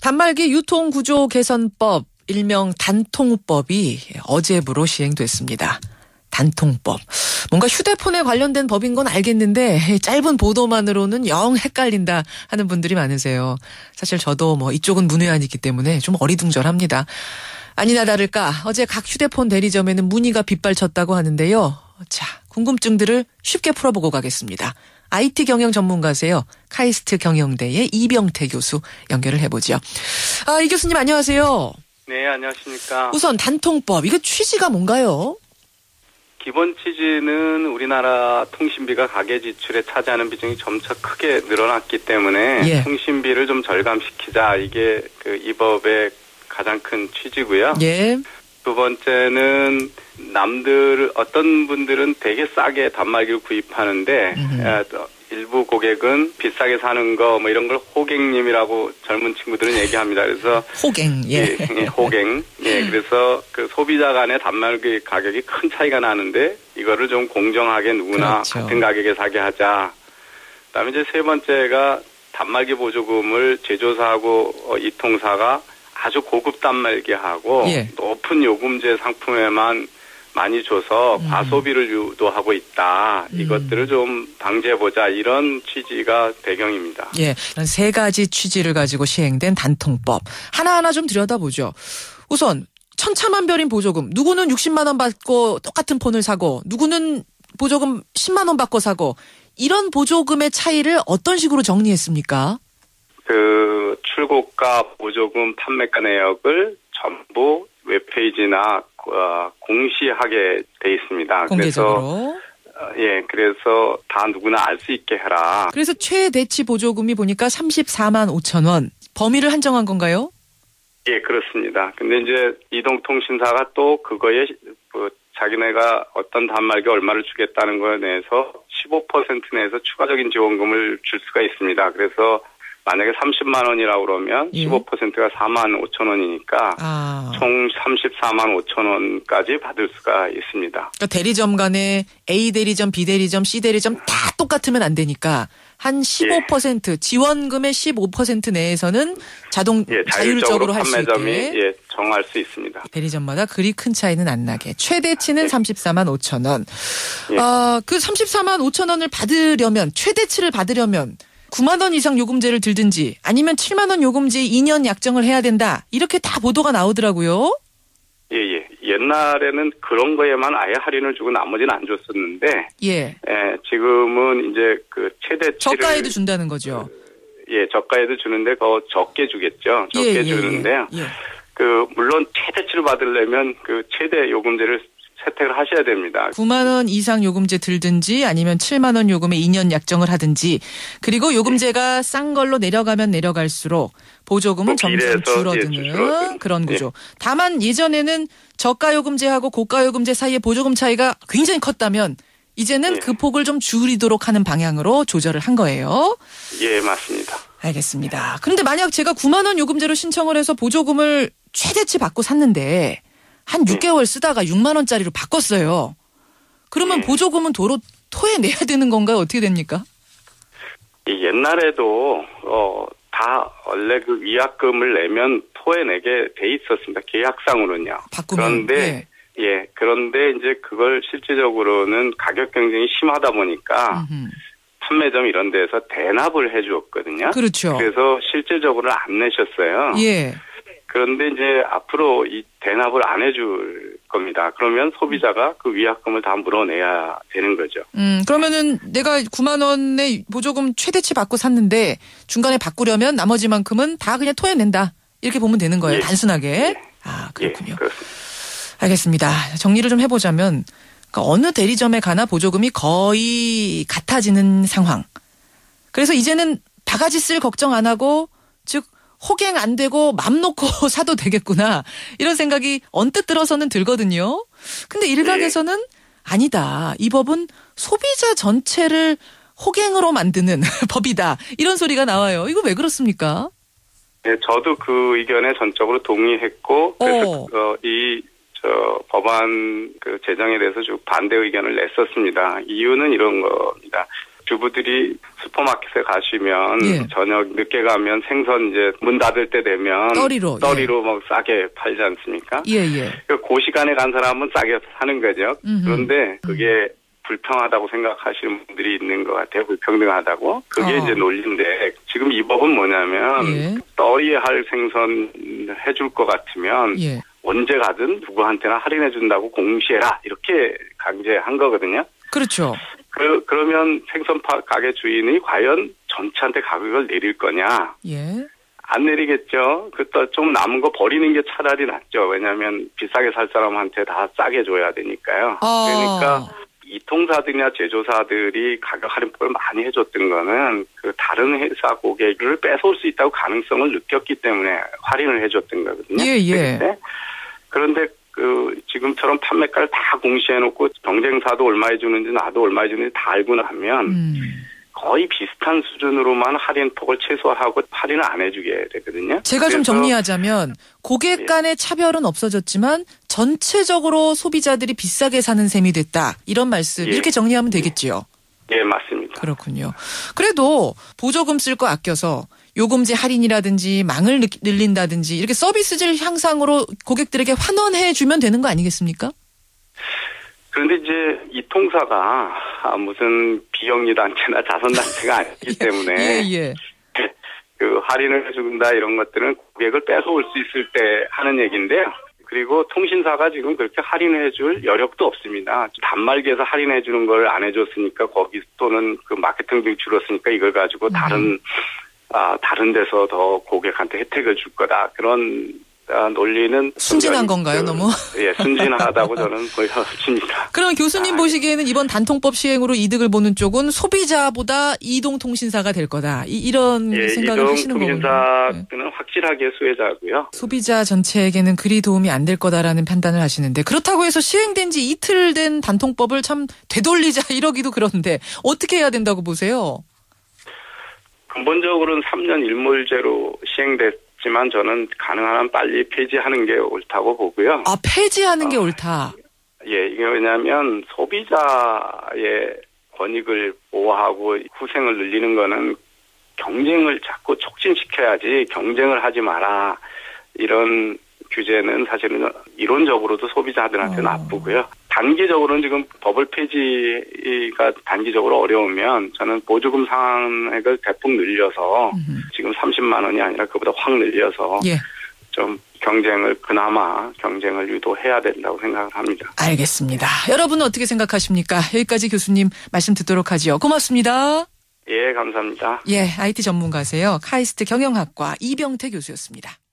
단말기 유통구조 개선법, 일명 단통법이 어제부로 시행됐습니다. 단통법. 뭔가 휴대폰에 관련된 법인 건 알겠는데 짧은 보도만으로는 영 헷갈린다 하는 분들이 많으세요. 사실 저도 이쪽은 문외한이기 때문에 좀 어리둥절합니다. 아니나 다를까 어제 각 휴대폰 대리점에는 문의가 빗발쳤다고 하는데요. 자, 궁금증들을 쉽게 풀어보고 가겠습니다. IT 경영 전문가세요. 카이스트 경영대의 이병태 교수 연결을 해보죠. 이 교수님 안녕하세요. 네, 안녕하십니까. 우선 단통법, 이거 취지가 뭔가요? 기본 취지는 우리나라 통신비가 가계 지출에 차지하는 비중이 점차 크게 늘어났기 때문에 통신비를 좀 절감시키자. 이게 이 법의 가장 큰 취지고요. 예. 두 번째는 어떤 분들은 되게 싸게 단말기를 구입하는데 일부 고객은 비싸게 사는 거 이런 걸 호갱님이라고 젊은 친구들은 얘기합니다. 그래서 호갱, 호갱. 그래서 그 소비자 간의 단말기 가격이 큰 차이가 나는데 이거를 좀 공정하게 누구나 그렇죠. 같은 가격에 사게 하자. 그다음에 이제 세 번째가 단말기 보조금을 제조사하고 이통사가 아주 고급 단말기하고 높은 요금제 상품에만 많이 줘서 과소비를 유도하고 있다. 이것들을 좀 방지해보자. 이런 취지가 배경입니다. 예, 세 가지 취지를 가지고 시행된 단통법. 하나하나 좀 들여다보죠. 우선 천차만별인 보조금. 누구는 60만 원 받고 똑같은 폰을 사고 누구는 보조금 10만 원 받고 사고 이런 보조금의 차이를 어떤 식으로 정리했습니까? 출고가, 보조금, 판매가 내역을 전부 웹페이지나 공시하게 돼 있습니다. 공개적으로. 그래서 다 누구나 알 수 있게 해라. 그래서 최대치 보조금이 보니까 34만 5천 원. 범위를 한정한 건가요? 예, 그렇습니다. 근데 이제 이동통신사가 또 그거에 자기네가 어떤 단말기 얼마를 주겠다는 거에 대해서 15% 내에서 추가적인 지원금을 줄 수가 있습니다. 그래서 만약에 30만 원이라고 그러면 15%가 4만 5천 원이니까 총 34만 5천 원까지 받을 수가 있습니다. 그러니까 대리점 간에 A 대리점, B 대리점, C 대리점 다 똑같으면 안 되니까 한 15% 지원금의 15% 내에서는 자율적으로 할 수 있게 판매점이 정할 수 있습니다. 대리점마다 그리 큰 차이는 안 나게. 최대치는 34만 5천 원. 그 34만 5천 원을 받으려면 최대치를 받으려면 9만 원 이상 요금제를 들든지 아니면 7만 원 요금제 2년 약정을 해야 된다. 이렇게 다 보도가 나오더라고요. 예. 옛날에는 그런 거에만 아예 할인을 주고 나머지는 안 줬었는데 지금은 이제 그 최대치를 저가에도 준다는 거죠. 저가에도 주는데 더 적게 주겠죠. 적게 주는데요. 물론 최대치를 받으려면 그 최대 요금제를 채택을 하셔야 됩니다. 9만 원 이상 요금제 들든지 아니면 7만 원 요금에 2년 약정을 하든지 그리고 요금제가 싼 걸로 내려가면 내려갈수록 보조금은 점점 줄어드는 그런 구조. 다만 예전에는 저가 요금제하고 고가 요금제 사이의 보조금 차이가 굉장히 컸다면 이제는 그 폭을 좀 줄이도록 하는 방향으로 조절을 한 거예요. 예, 맞습니다. 알겠습니다. 그런데 만약 제가 9만 원 요금제로 신청을 해서 보조금을 최대치 받고 샀는데 한 6개월 쓰다가 6만 원짜리로 바꿨어요. 그러면 보조금은 도로 토해내야 되는 건가요? 어떻게 됩니까? 옛날에도 다 원래 그 위약금을 내면 토해내게 돼 있었습니다. 계약상으로는요. 바꾸면. 그런데 이제 그걸 실질적으로는 가격 경쟁이 심하다 보니까 판매점 이런 데서 대납을 해 주었거든요. 그렇죠. 그래서 실질적으로 안 내셨어요. 그런데 이제 앞으로 이 대납을 안 해줄 겁니다. 그러면 소비자가 그 위약금을 다 물어내야 되는 거죠. 그러면은 내가 9만 원의 보조금 최대치 받고 샀는데 중간에 바꾸려면 나머지만큼은 다 그냥 토해낸다. 이렇게 보면 되는 거예요. 단순하게. 그렇군요. 그렇습니다. 알겠습니다. 정리를 좀 해보자면 그러니까 어느 대리점에 가나 보조금이 거의 같아지는 상황. 그래서 이제는 바가지 쓸 걱정 안 하고 즉 호갱 안 되고 맘 놓고 사도 되겠구나. 이런 생각이 언뜻 들어서는 들거든요. 근데 일각에서는 아니다. 이 법은 소비자 전체를 호갱으로 만드는 법이다. 이런 소리가 나와요. 이거 왜 그렇습니까? 네, 저도 그 의견에 전적으로 동의했고 그래서 법안 그 제정에 대해서 쭉 반대 의견을 냈었습니다. 이유는 이런 겁니다. 주부들이 슈퍼마켓에 가시면 예. 저녁 늦게 가면 생선 이제 문 닫을 때 되면 떠리로 막 싸게 팔지 않습니까? 예예. 그 시간에 간 사람은 싸게 사는 거죠. 그런데 그게 불평하다고 생각하시는 분들이 있는 것 같아요. 불평등하다고. 그게 이제 논리인데 지금 이 법은 뭐냐면 예. 떠리에 할 생선 해줄 것 같으면 예. 언제 가든 누구한테나 할인해 준다고 공시해라 이렇게 강제한 거거든요. 그렇죠. 그러면 생선 가게 주인이 과연 전체한테 가격을 내릴 거냐? 예. 안 내리겠죠. 좀 남은 거 버리는 게 차라리 낫죠. 왜냐하면 비싸게 살 사람한테 다 싸게 줘야 되니까요. 그러니까 이통사들이나 제조사들이 가격 할인법을 많이 해줬던 거는 그 다른 회사 고객을 뺏어올 수 있다고 가능성을 느꼈기 때문에 할인을 해줬던 거거든요. 예. 그런데 지금처럼 판매가를 다 공시해놓고 경쟁사도 얼마에 주는지 나도 얼마에 주는지 다 알고 나면 거의 비슷한 수준으로만 할인폭을 최소화하고 할인을 안 해주게 되거든요. 제가 좀 정리하자면 고객 간의 차별은 없어졌지만 전체적으로 소비자들이 비싸게 사는 셈이 됐다. 이런 말씀 이렇게 정리하면 되겠지요. 예, 맞습니다. 그렇군요. 그래도 보조금 쓸 거 아껴서 요금제 할인이라든지 망을 늘린다든지 이렇게 서비스질 향상으로 고객들에게 환원해 주면 되는 거 아니겠습니까? 그런데 이제 이 통사가 무슨 비영리 단체나 자선 단체가 아니기 때문에 그 할인을 해준다 이런 것들은 고객을 뺏어올 수 있을 때 하는 얘기인데요. 그리고 통신사가 지금 그렇게 할인해 줄 여력도 없습니다. 단말기에서 할인해 주는 걸 안 해줬으니까 거기 또는 그 마케팅비 줄었으니까 이걸 가지고 다른 데서 더 고객한테 혜택을 줄 거다. 그런 논리는 순진한 건가요, 너무? 예, 순진하다고 저는 보여집니다. 그럼 교수님 보시기에는 이번 단통법 시행으로 이득을 보는 쪽은 소비자보다 이동통신사가 될 거다. 이런 생각을 하시는 거군요. 이동통신사는 확실하게 수혜자고요. 소비자 전체에게는 그리 도움이 안 될 거다라는 판단을 하시는데 그렇다고 해서 시행된 지 이틀 된 단통법을 참 되돌리자 이러기도 그런데 어떻게 해야 된다고 보세요? 근본적으로는 3년 일몰제로 시행됐지만 저는 가능한 한 빨리 폐지하는 게 옳다고 보고요. 폐지하는 게 옳다. 예, 이게 왜냐하면 소비자의 권익을 보호하고 후생을 늘리는 거는 경쟁을 자꾸 촉진시켜야지 경쟁을 하지 마라. 이런 규제는 사실은 이론적으로도 소비자들한테 나쁘고요. 단기적으로는 지금 버블 폐지가 단기적으로 어려우면 저는 보조금 상한액을 대폭 늘려서 지금 30만 원이 아니라 그보다 확 늘려서 좀 그나마 경쟁을 유도해야 된다고 생각을 합니다. 알겠습니다. 여러분은 어떻게 생각하십니까? 여기까지 교수님 말씀 듣도록 하죠. 고맙습니다. 예, 감사합니다. IT 전문가세요. 카이스트 경영학과 이병태 교수였습니다.